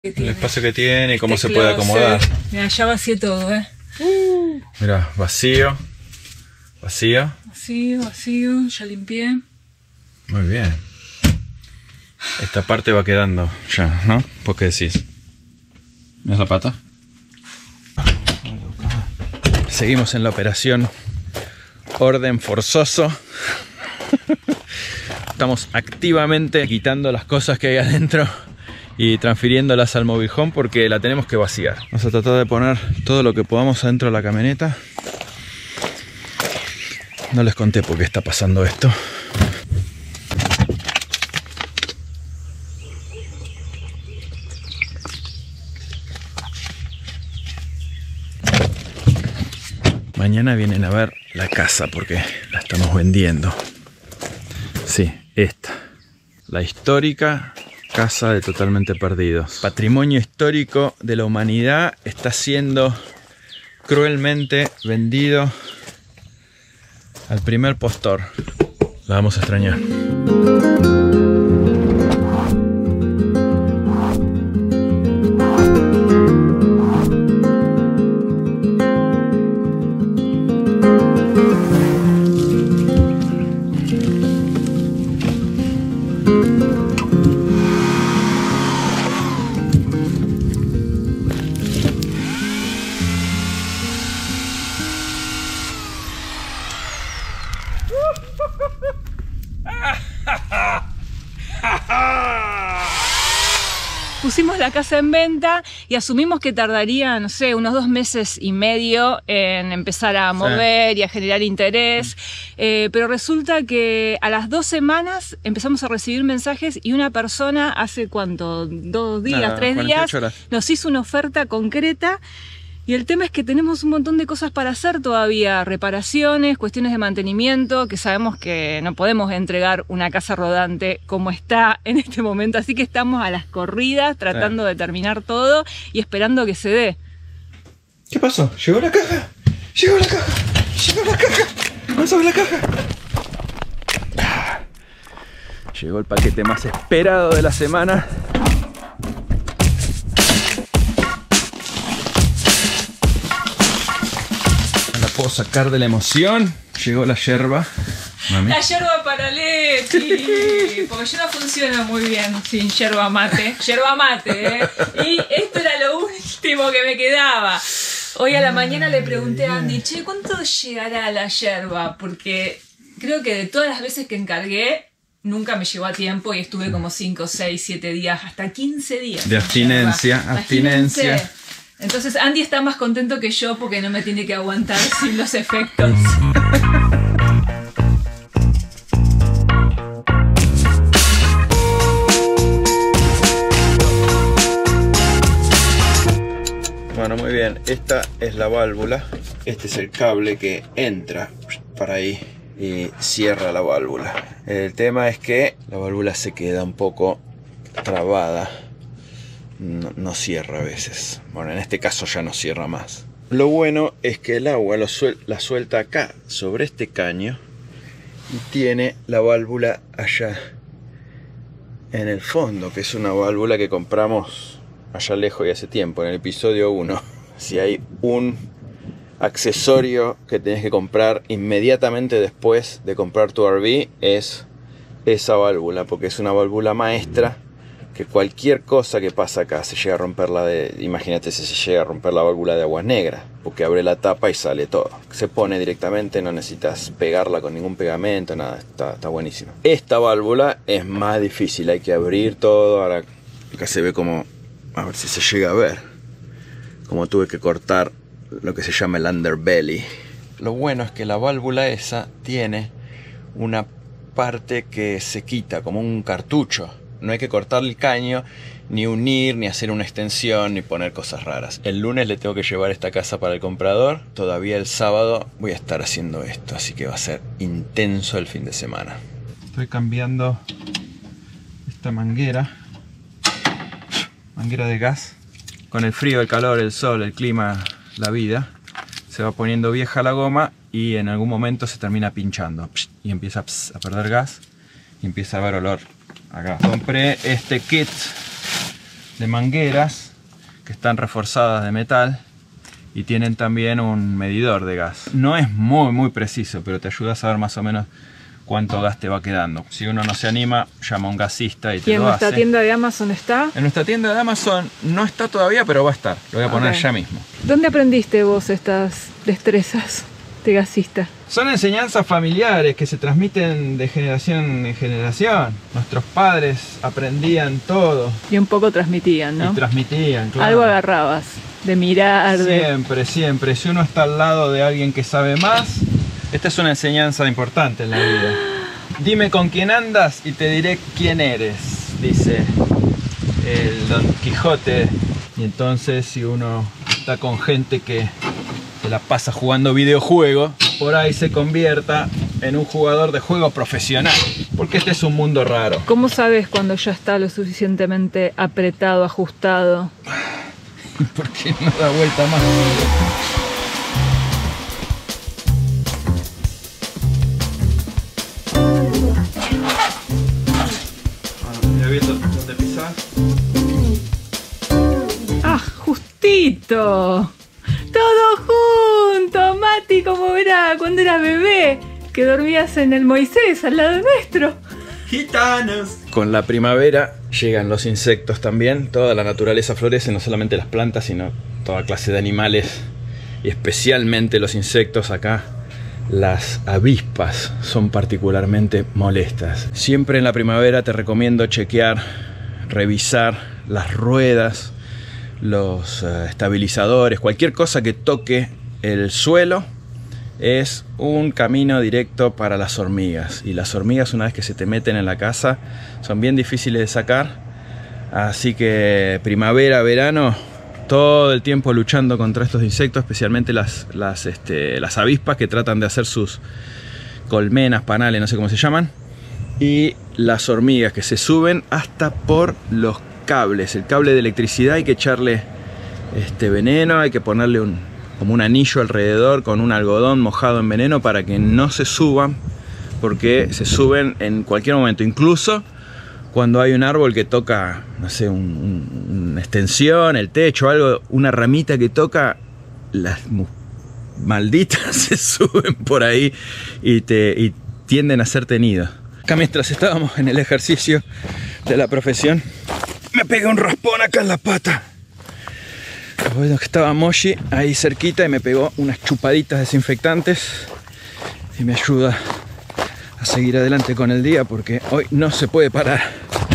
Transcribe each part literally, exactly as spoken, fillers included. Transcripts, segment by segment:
El espacio que tiene y cómo este se puede acomodar. Mira, ya vacié todo, eh. Uh. Mira, vacío. Vacío. Vacío, vacío, ya limpié. Muy bien. Esta parte va quedando ya, ¿no? ¿Por qué decís? ¿Ves la pata? Seguimos en la operación orden forzoso. Estamos activamente quitando las cosas que hay adentro y transfiriéndolas al mobilhome porque la tenemos que vaciar. Vamos a tratar de poner todo lo que podamos adentro de la camioneta. No les conté por qué está pasando esto. Mañana vienen a ver la casa porque la estamos vendiendo. Sí, esta. La histórica Casa de Totalmente Perdidos. Patrimonio histórico de la humanidad está siendo cruelmente vendido al primer postor. La vamos a extrañar. Pusimos la casa en venta y asumimos que tardaría, no sé, unos dos meses y medio en empezar a mover sí. y a generar interés. Eh, pero resulta que a las dos semanas empezamos a recibir mensajes y una persona hace cuánto, dos días, Nada, tres días, horas. Nos hizo una oferta concreta. Y el tema es que tenemos un montón de cosas para hacer todavía, reparaciones, cuestiones de mantenimiento, que sabemos que no podemos entregar una casa rodante como está en este momento, así que estamos a las corridas tratando de terminar todo y esperando que se dé. ¿Qué pasó? ¿Llegó la caja? ¡Llegó la caja! ¡Llegó la caja! ¡Vamos a ver la caja! Llegó el paquete más esperado de la semana. Puedo sacar de la emoción. Llegó la yerba. Mami. La yerba para Leti. Porque yo no funciona muy bien sin yerba mate. Yerba mate, ¿eh? Y esto era lo último que me quedaba. Hoy a la mañana le pregunté a Andy, che, ¿cuánto llegará la yerba? Porque creo que de todas las veces que encargué, nunca me llegó a tiempo y estuve como cinco, seis, siete días, hasta quince días. De abstinencia, abstinencia. abstinencia. Entonces Andy está más contento que yo porque no me tiene que aguantar sin los efectos. Bueno, muy bien. Esta es la válvula. Este es el cable que entra para ahí y cierra la válvula. El tema es que la válvula se queda un poco trabada. No, no cierra a veces. Bueno, en este caso ya no cierra más. Lo bueno es que el agua lo suel la suelta acá, sobre este caño, y tiene la válvula allá en el fondo, que es una válvula que compramos allá lejos y hace tiempo, en el episodio uno. Si hay un accesorio que tenés que comprar inmediatamente después de comprar tu R V, es esa válvula, porque es una válvula maestra. Que cualquier cosa que pasa acá se llega a romper la de... Imagínate si se llega a romper la válvula de aguas negras, porque abre la tapa y sale todo. Se pone directamente, no necesitas pegarla con ningún pegamento, nada, está, está buenísimo. Esta válvula es más difícil, hay que abrir todo. Ahora acá se ve como... A ver si se llega a ver. Como tuve que cortar lo que se llama el underbelly. Lo bueno es que la válvula esa tiene una parte que se quita, como un cartucho. No hay que cortarle el caño, ni unir, ni hacer una extensión, ni poner cosas raras. El lunes le tengo que llevar esta casa para el comprador. Todavía el sábado voy a estar haciendo esto, así que va a ser intenso el fin de semana. Estoy cambiando esta manguera. Manguera de gas. Con el frío, el calor, el sol, el clima, la vida, se va poniendo vieja la goma y en algún momento se termina pinchando. Y empieza a perder gas y empieza a haber olor. Acá compré este kit de mangueras que están reforzadas de metal y tienen también un medidor de gas. No es muy muy preciso, pero te ayuda a saber más o menos cuánto gas te va quedando. Si uno no se anima, llama a un gasista y te ¿Y en lo nuestra hace. tienda de Amazon está? En nuestra tienda de Amazon no está todavía, pero va a estar. Lo voy a poner Ok. ya mismo. ¿Dónde aprendiste vos estas destrezas de gasista? Son enseñanzas familiares que se transmiten de generación en generación. Nuestros padres aprendían todo Y un poco transmitían, ¿no? y transmitían, claro. Algo agarrabas, de mirar, de... Siempre, siempre. Si uno está al lado de alguien que sabe más, esta es una enseñanza importante en la vida. Dime con quién andas y te diré quién eres, dice el Don Quijote. Y entonces si uno está con gente que se la pasa jugando videojuegos, por ahí se convierta en un jugador de juego profesional. Porque este es un mundo raro. ¿Cómo sabes cuando ya está lo suficientemente apretado, ajustado? Porque no da vuelta más. Ya viendo dónde pisar. ¡Ah, justito! ¡Todo junto! Mati, como era cuando eras bebé, que dormías en el Moisés al lado nuestro. Gitanos. Con la primavera llegan los insectos también. Toda la naturaleza florece, no solamente las plantas, sino toda clase de animales. Y especialmente los insectos acá. Las avispas son particularmente molestas. Siempre en la primavera te recomiendo chequear, revisar las ruedas, los uh, estabilizadores, cualquier cosa que toque el suelo. Es un camino directo para las hormigas. Y las hormigas, una vez que se te meten en la casa, son bien difíciles de sacar. Así que primavera, verano, todo el tiempo luchando contra estos insectos, especialmente las, las, este, las avispas que tratan de hacer sus colmenas, panales, no sé cómo se llaman. Y las hormigas que se suben hasta por los cables. El cable de electricidad hay que echarle este veneno, hay que ponerle un... como un anillo alrededor con un algodón mojado en veneno para que no se suban, porque se suben en cualquier momento, incluso cuando hay un árbol que toca, no sé, un, un, una extensión, el techo, algo, una ramita que toca, las malditas se suben por ahí y, te, y tienden a hacerte nido. Acá mientras estábamos en el ejercicio de la profesión, me pegué un raspón acá en la pata. Bueno, que estaba Moshi ahí cerquita y me pegó unas chupaditas desinfectantes y me ayuda a seguir adelante con el día porque hoy no se puede parar.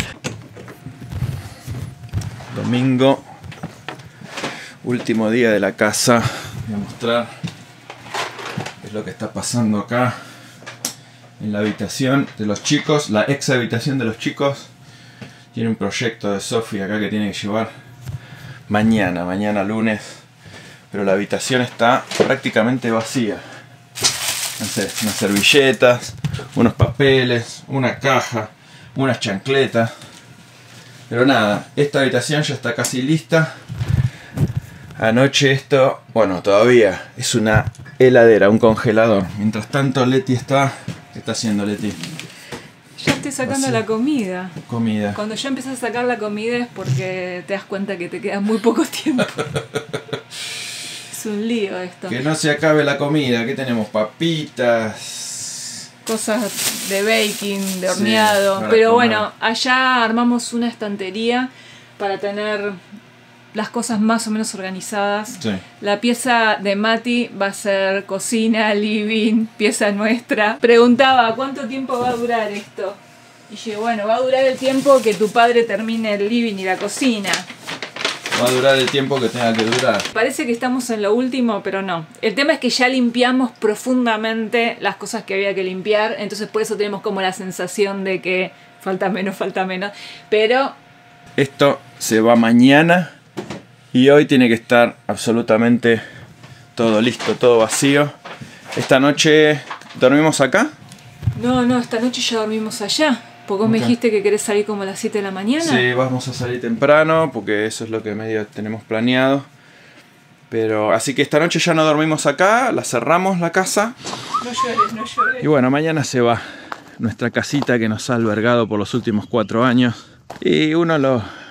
Domingo, último día de la casa. Voy a mostrar qué es lo que está pasando acá en la habitación de los chicos, la ex habitación de los chicos. Tiene un proyecto de Sofi acá que tiene que llevar mañana, mañana lunes, pero la habitación está prácticamente vacía. No sé, unas servilletas, unos papeles, una caja, unas chancletas. Pero nada, esta habitación ya está casi lista. Anoche esto, bueno, todavía es una heladera, un congelador. Mientras tanto Leti está... ¿Qué está haciendo Leti? Ya estoy sacando Así. la comida. Comida. Cuando ya empiezas a sacar la comida es porque te das cuenta que te queda muy poco tiempo. Es un lío esto. Que no se acabe la comida. ¿Qué tenemos? Papitas. Cosas de baking, de horneado. Sí, para Pero comer. bueno, allá armamos una estantería para tener las cosas más o menos organizadas. Sí. La pieza de Mati va a ser cocina, living, pieza nuestra. Preguntaba, ¿cuánto tiempo va a durar esto? Y yo digo, bueno, va a durar el tiempo que tu padre termine el living y la cocina. Va a durar el tiempo que tenga que durar. Parece que estamos en lo último, pero no. El tema es que ya limpiamos profundamente las cosas que había que limpiar, entonces por eso tenemos como la sensación de que falta menos, falta menos. Pero Esto se va mañana y hoy tiene que estar absolutamente todo listo, todo vacío. Esta noche dormimos acá. no, no, esta noche ya dormimos allá. Porque vos me Ok. dijiste que querés salir como a las siete de la mañana. Sí, vamos a salir temprano porque eso es lo que medio tenemos planeado. Pero así que esta noche ya no dormimos acá, la cerramos la casa. No llores, no llores. Y bueno, mañana se va nuestra casita que nos ha albergado por los últimos cuatro años. Y uno lo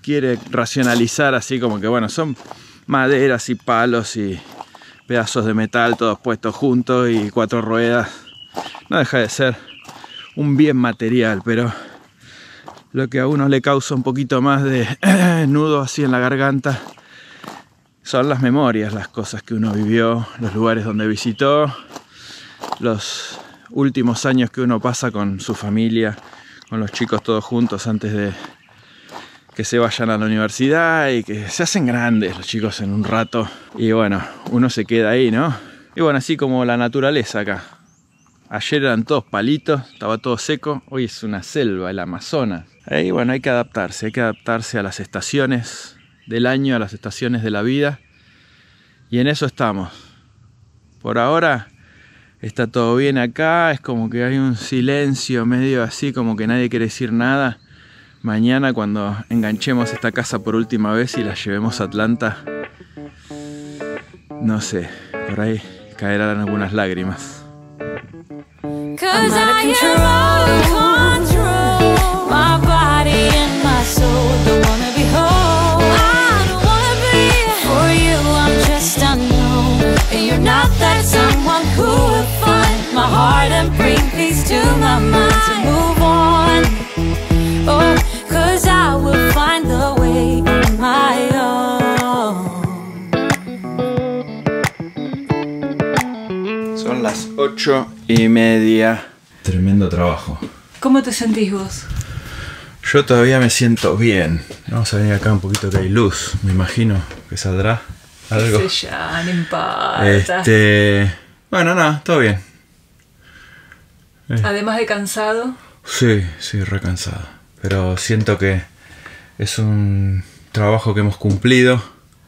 quiere racionalizar así como que, bueno, son maderas y palos y pedazos de metal todos puestos juntos y cuatro ruedas. No deja de ser un bien material, pero lo que a uno le causa un poquito más de nudo así en la garganta son las memorias, las cosas que uno vivió, los lugares donde visitó, los últimos años que uno pasa con su familia, con los chicos todos juntos antes de que se vayan a la universidad y que se hacen grandes los chicos en un rato. Y bueno, uno se queda ahí, ¿no? Y bueno, así como la naturaleza acá. Ayer eran todos palitos, estaba todo seco, hoy es una selva, el Amazonas. Y bueno, hay que adaptarse, hay que adaptarse a las estaciones del año, a las estaciones de la vida. Y en eso estamos. Por ahora está todo bien acá, es como que hay un silencio medio así, como que nadie quiere decir nada. Mañana cuando enganchemos esta casa por última vez y la llevemos a Atlanta, no sé, por ahí caerán algunas lágrimas. Cause I control, control my body and my soul. Don't wanna be whole, I don't wanna be for you, I'm just unknown. And you're not that someone who would find my heart and bring peace to my mind. To move on, oh, cause I will find the way on my own. Son las ocho y media. Tremendo trabajo. ¿Cómo te sentís vos? Yo todavía me siento bien. Vamos a venir acá un poquito que hay luz. Me imagino que saldrá algo. No sé ya, no importa. Este... Bueno, nada, todo bien. Eh. Además de cansado. Sí, sí, recansado. Pero siento que es un trabajo que hemos cumplido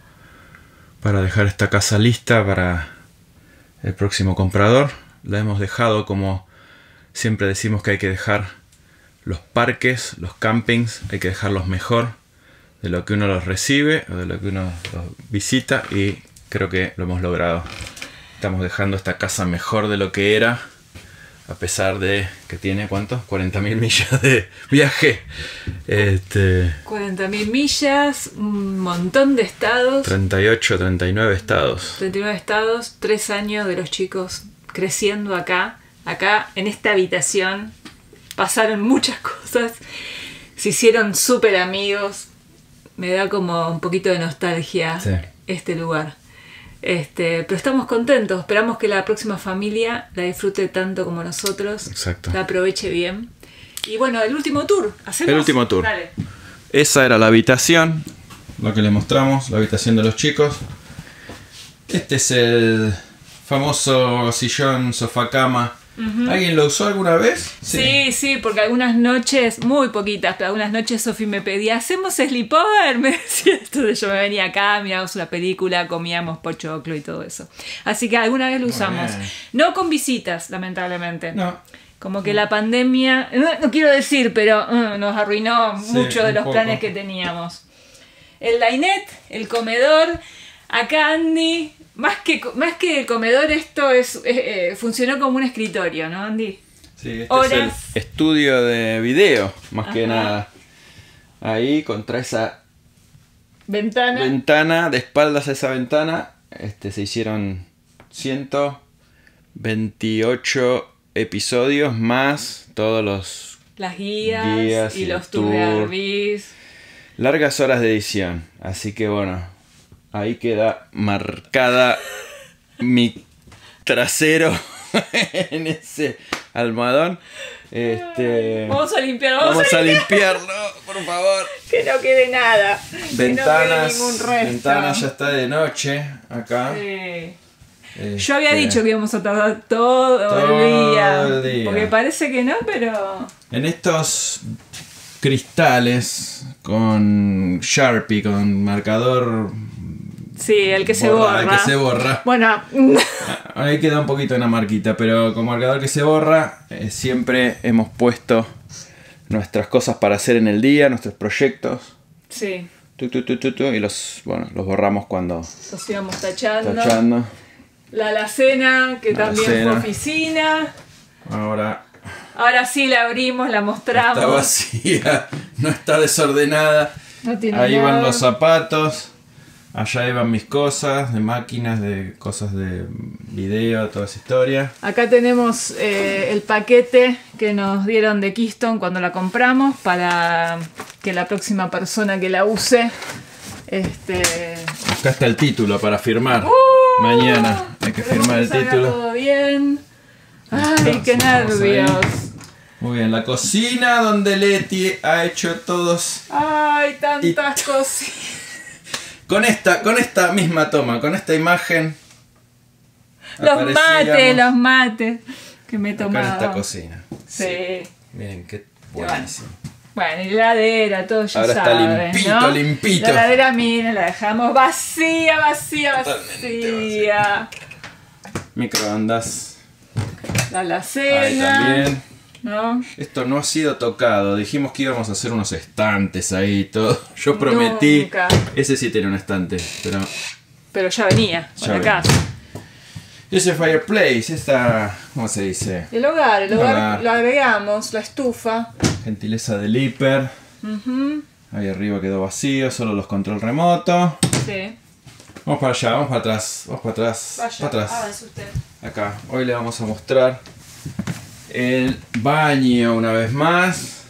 para dejar esta casa lista para el próximo comprador. La hemos dejado como siempre decimos que hay que dejar los parques, los campings, hay que dejarlos mejor de lo que uno los recibe o de lo que uno los visita, y creo que lo hemos logrado. Estamos dejando esta casa mejor de lo que era, a pesar de que tiene, ¿cuántos? cuarenta mil millas de viaje. Este, cuarenta mil millas, un montón de estados. treinta y ocho, treinta y nueve estados. treinta y nueve estados, tres años de los chicos creciendo acá. Acá, en esta habitación, pasaron muchas cosas. Se hicieron súper amigos. Me da como un poquito de nostalgia, sí, este lugar. Este, pero estamos contentos. Esperamos que la próxima familia la disfrute tanto como nosotros. Exacto. La aproveche bien. Y bueno, el último tour. ¿Hacemos? El último tour. Dale. Esa era la habitación, lo que le mostramos, la habitación de los chicos. Este es el famoso sillón, sofá, cama. Uh-huh. ¿Alguien lo usó alguna vez? Sí. sí, sí, porque algunas noches, muy poquitas, pero algunas noches Sofi me pedía, ¿hacemos sleepover? Me decía, entonces yo me venía acá, mirábamos una película, comíamos pochoclo y todo eso. Así que alguna vez lo usamos. No con visitas, lamentablemente. No. Como que la pandemia, no, no quiero decir, pero uh, nos arruinó sí, muchos de los poco. planes que teníamos. El dinette, el comedor, acá Andy... Más que, más que el comedor, esto es, eh, funcionó como un escritorio, ¿no, Andy? Sí, este Horas. es el estudio de video, más Ajá. que nada. Ahí, contra esa ventana, ventana de espaldas a esa ventana, este, se hicieron ciento veintiocho episodios más todos los las guías, guías y, y los tours de R Vs. Largas horas de edición, así que bueno... Ahí queda marcada mi trasero en ese almohadón. Este, vamos a limpiarlo. Vamos, vamos a limpiarlo, por favor. Que no quede nada. Ventanas. Que no quede ningún resto. Ventanas, ya está de noche acá. Sí. Este, Yo había dicho que íbamos a tardar todo, todo el, día, el día. Porque parece que no, pero... En estos cristales con Sharpie, con marcador... Sí, el que se borra. El que se borra. Bueno. Ahí queda un poquito una marquita, pero con marcador que se borra, eh, siempre hemos puesto nuestras cosas para hacer en el día, nuestros proyectos. Sí. Tu, tu, tu, tu, tu, y los, bueno, los borramos cuando... Los íbamos tachando. Tachando. La alacena, que la también alacena. fue oficina. Ahora... Ahora sí la abrimos, la mostramos. Está vacía, no está desordenada. No tiene Ahí nada. van los zapatos. Allá iban mis cosas, de máquinas, de cosas de video, toda esa historia. Acá tenemos eh, el paquete que nos dieron de Keystone cuando la compramos para que la próxima persona que la use este Acá está el título para firmar. ¡Uh! Mañana hay que esperemos firmar que el salga título. todo bien. Ay, Listo, qué vamos nervios. ahí. Muy bien, la cocina donde Leti ha hecho todos. Ay, tantas cosas. Con esta, con esta misma toma, con esta imagen. Los aparecíamos mates, los mates que me he acá en tomado. esta cocina. Sí. Miren qué buenísimo. Bueno, y la heladera, todo ya Ahora está saben, limpito, ¿no? limpito. La heladera, miren, la dejamos vacía, vacía, Totalmente vacía. Microondas. La Ahí alacena, también. ¿no? Esto no ha sido tocado. Dijimos que íbamos a hacer unos estantes ahí y todo. Yo prometí. Nunca. Ese sí tiene un estante, pero. Pero ya venía, Ya por acá. Ese fireplace, esta. ¿Cómo se dice? El hogar, el hogar, Hogar. lo agregamos, la estufa. Gentileza del hiper. Ujú, Ahí arriba quedó vacío, solo los control remoto. sí. Vamos para allá, vamos para atrás. Vamos para atrás. Vaya, para atrás. avance usted. Acá. Hoy le vamos a mostrar el baño una vez más.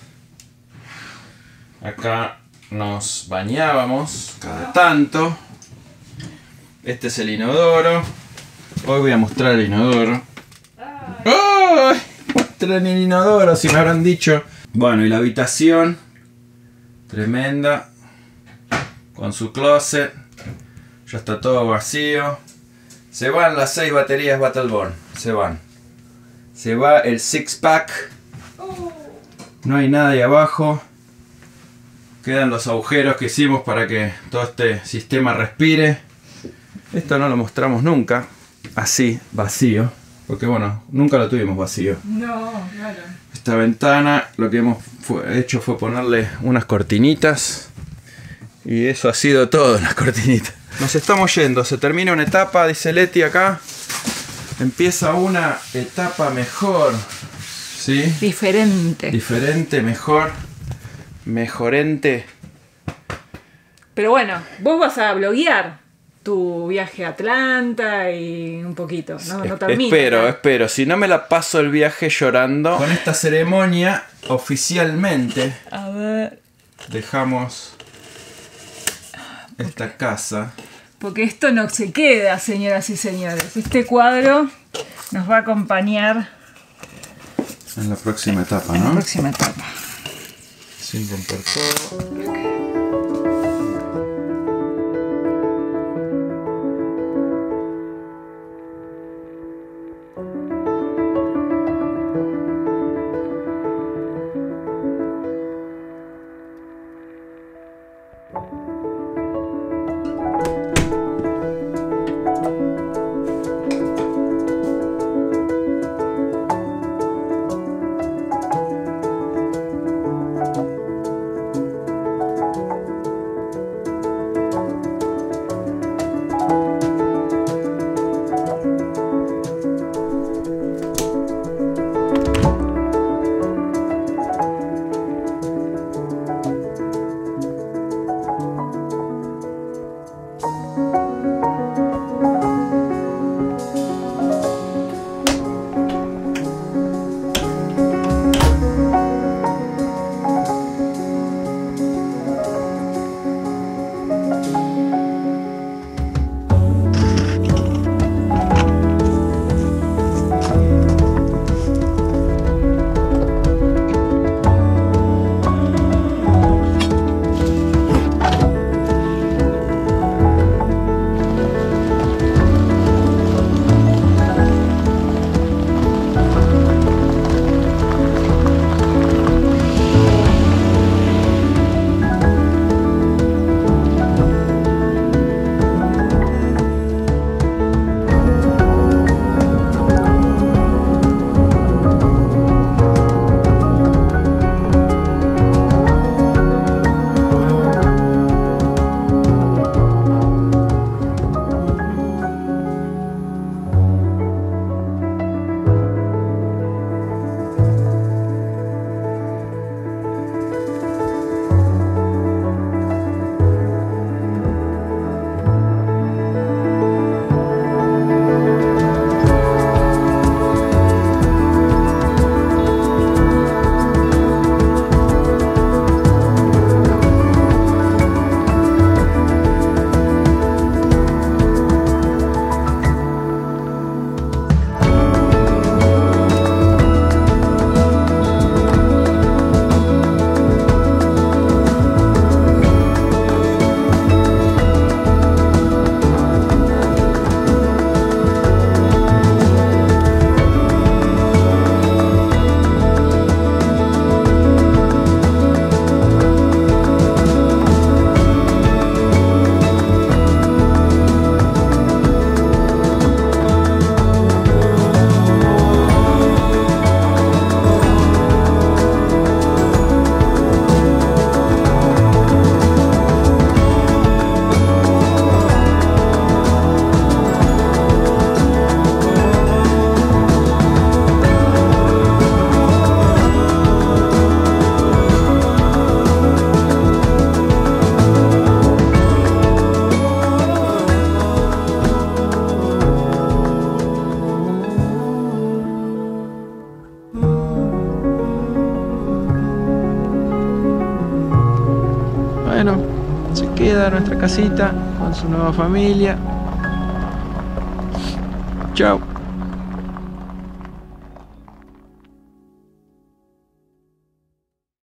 Acá nos bañábamos cada tanto. Este es el inodoro. Hoy voy a mostrar el inodoro. ¡Ay! Muestren el inodoro, si me habrán dicho. Bueno, y la habitación. Tremenda. Con su closet. Ya está todo vacío. Se van las seis baterías Battleborn. Se van. Se va el six pack. No hay nada ahí abajo. Quedan los agujeros que hicimos para que todo este sistema respire. Esto no lo mostramos nunca. Así, vacío. Porque bueno, nunca lo tuvimos vacío. No, claro. Esta ventana lo que hemos fue- hecho fue ponerle unas cortinitas. Y eso ha sido todo en las cortinitas. Nos estamos yendo. Se termina una etapa, dice Leti acá. Empieza una etapa mejor. ¿Sí? Diferente. Diferente, mejor. Mejorente. Pero bueno, vos vas a bloguear tu viaje a Atlanta y un poquito, ¿no? No termina. espero, ¿no? espero. Si no me la paso el viaje llorando. Con esta ceremonia, oficialmente, A ver. dejamos esta casa. Porque esto no se queda, señoras y señores. Este cuadro nos va a acompañar En la próxima etapa, en la ¿no? próxima etapa. Sin romper todo. a nuestra casita con su nueva familia. Chao.